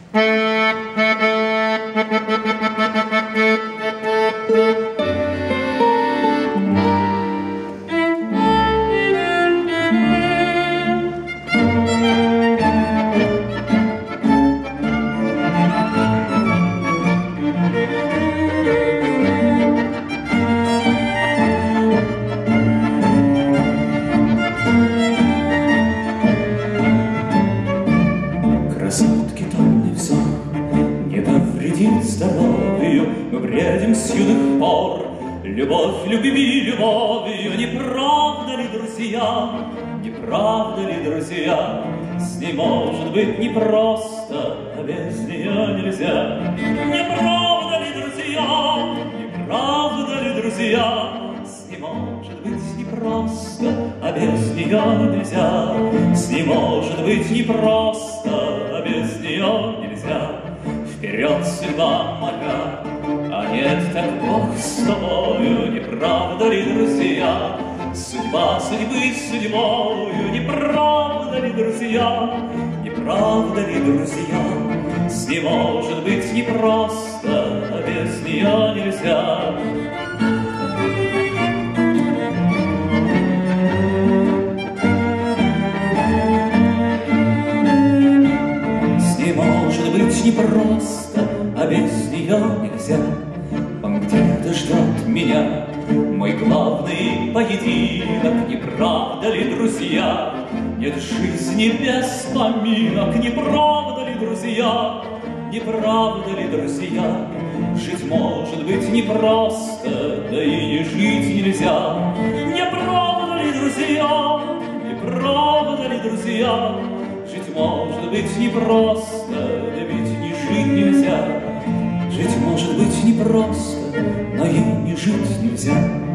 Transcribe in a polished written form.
Красотки томный взор не повредит здоровью. Мы бредим с юных пор, любовь любви любовью. Не правда ли, друзья, не правда ли, друзья? С ней может быть непросто, а без нее нельзя. Не правда ли, друзья, не правда ли, друзья? С ней может быть непросто, а без нее нельзя. С ней может быть непросто, а без нее нельзя. Вперед, судьба моя, а нет, так Бог с тобою. Не правда ли, друзья? Судьба судьбы судьбою. Не правда ли, друзья? Не правда ли, друзья? С ней может быть непросто, а без нее нельзя. Может быть непросто, а без нее нельзя. Он где-то ждет меня, мой главный поединок. Не правда ли, друзья? Нет жизни без поминок. Не правда ли, друзья? Не правда ли, друзья? Жить может быть непросто, да и не жить нельзя. Не правда ли, друзья? Не правда ли, друзья? Жить может быть непросто, да ведь не жить нельзя. Жить может быть непросто, но и не жить нельзя.